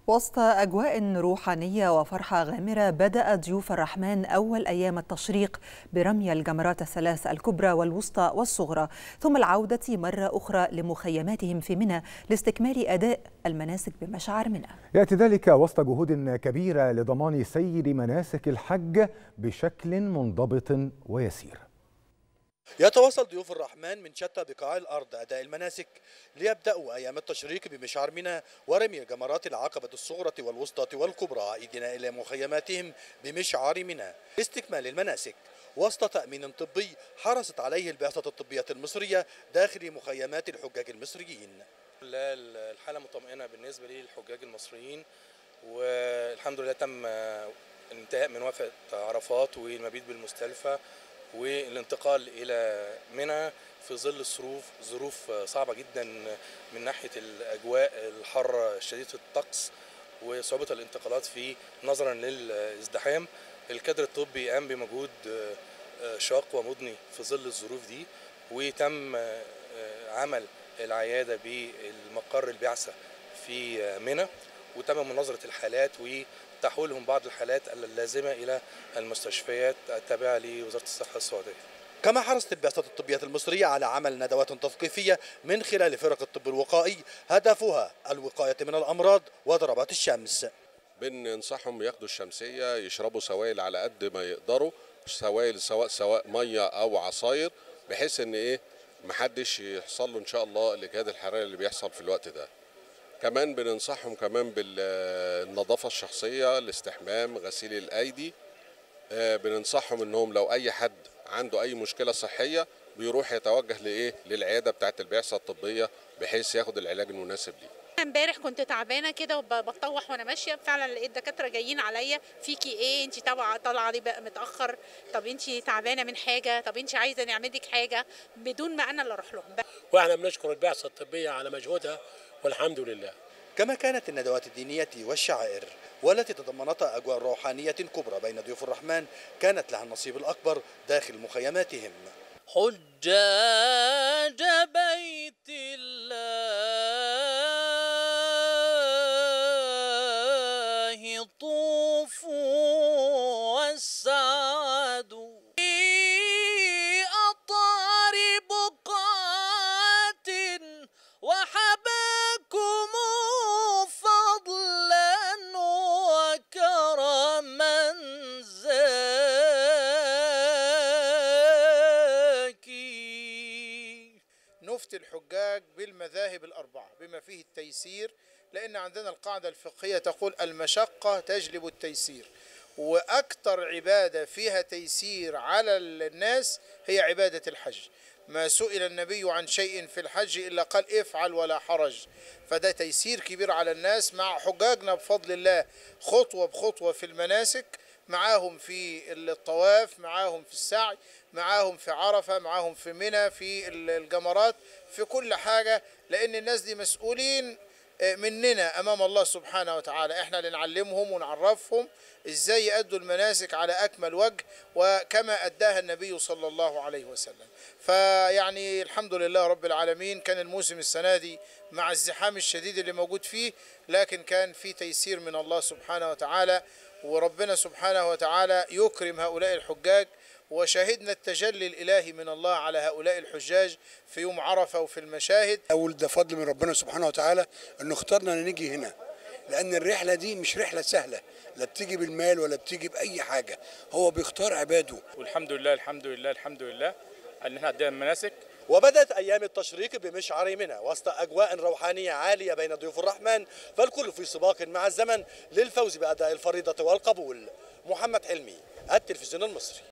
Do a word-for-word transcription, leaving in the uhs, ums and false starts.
وسط أجواء روحانية وفرحة غامرة بدأ ضيوف الرحمن أول أيام التشريق برمي الجمرات الثلاث الكبرى والوسطى والصغرى، ثم العودة مرة أخرى لمخيماتهم في منى لاستكمال أداء المناسك بمشعر منى. يأتي ذلك وسط جهود كبيرة لضمان سير مناسك الحج بشكل منضبط ويسير. يتواصل ضيوف الرحمن من شتى بقاع الأرض أداء المناسك ليبدأوا أيام التشريق بمشعر منى ورمي جمرات العقبة الصغرى والوسطى والكبرى عائدين إلى مخيماتهم بمشعر منى لاستكمال المناسك وسط تأمين طبي حرصت عليه البعثة الطبية المصرية داخل مخيمات الحجاج المصريين. الحالة مطمئنة بالنسبة للحجاج المصريين، والحمد لله تم الانتهاء من وقفة عرفات والمبيت بالمزدلفة والانتقال إلى منى في ظل ظروف ظروف صعبة جدا من ناحية الأجواء الحارة شديدة الطقس وصعوبة الانتقالات فيه نظرا للازدحام. الكادر الطبي قام بمجهود شاق ومضني في ظل الظروف دي، وتم عمل العيادة بالمقر البعثة في منى، وتم مناظرة الحالات وتحويلهم بعض الحالات اللازمة إلى المستشفيات التابعة لوزارة الصحة السعودية. كما حرصت البعثة الطبية المصرية على عمل ندوات تثقيفية من خلال فرق الطب الوقائي هدفها الوقاية من الأمراض وضربات الشمس. بننصحهم ياخدوا الشمسية، يشربوا سوائل على قد ما يقدروا، سوائل سواء سواء مية أو عصاير، بحيث إن إيه محدش يحصل له إن شاء الله الإجهاد الحراري اللي بيحصل في الوقت ده. كمان بننصحهم كمان بالنظافة الشخصية، الاستحمام، غسيل الأيدي. بننصحهم إنهم لو أي حد عنده أي مشكلة صحية بيروح يتوجه لإيه للعيادة بتاعة البعثة الطبية بحيث ياخد العلاج المناسب ليه. امبارح كنت تعبانه كده وبتطوح وانا ماشيه، فعلا لقيت دكاتره جايين عليا فيكي ايه، انت طبعا طالعه ليه بقى متاخر، طب انت تعبانه من حاجه، طب انت عايزه نعمل لك حاجه، بدون ما انا اللي اروح لهم. واحنا بنشكر البعثه الطبيه على مجهودها والحمد لله. كما كانت الندوات الدينيه والشعائر والتي تضمنتها اجواء روحانيه كبرى بين ضيوف الرحمن كانت لها النصيب الاكبر داخل مخيماتهم. حجاج بيت الله طوفوا واسعدوا في أطار بقعات وحباكم فضلا وكرما زاكي. نفتي الحجاج بالمذاهب الأربعة بما فيه التيسير، لأن عندنا القاعدة الفقهية تقول المشقة تجلب التيسير، وأكثر عبادة فيها تيسير على الناس هي عبادة الحج. ما سئل النبي عن شيء في الحج إلا قال افعل ولا حرج، فده تيسير كبير على الناس مع حجاجنا بفضل الله خطوة بخطوة في المناسك، معاهم في الطواف، معاهم في السعي، معاهم في عرفة، معاهم في منى، في الجمرات، في كل حاجة، لأن الناس دي مسؤولين مننا أمام الله سبحانه وتعالى. احنا اللي نعلمهم ونعرفهم ازاي يأدوا المناسك على أكمل وجه وكما أداها النبي صلى الله عليه وسلم. فيعني الحمد لله رب العالمين، كان الموسم السنة دي مع الزحام الشديد اللي موجود فيه، لكن كان في تيسير من الله سبحانه وتعالى، وربنا سبحانه وتعالى يكرم هؤلاء الحجاج. وشاهدنا التجلي الإلهي من الله على هؤلاء الحجاج في يوم عرفة وفي المشاهد. أول ده فضل من ربنا سبحانه وتعالى أنه اختارنا أن نيجي هنا، لأن الرحلة دي مش رحلة سهلة، لا بتيجي بالمال ولا بتيجي بأي حاجة، هو بيختار عباده. والحمد لله الحمد لله الحمد لله أن احنا عندنا المناسك. وبدأت أيام التشريق بمشعر منى وسط أجواء روحانية عالية بين ضيوف الرحمن، فالكل في سباق مع الزمن للفوز بأداء الفريضة والقبول. محمد حلمي، التلفزيون المصري.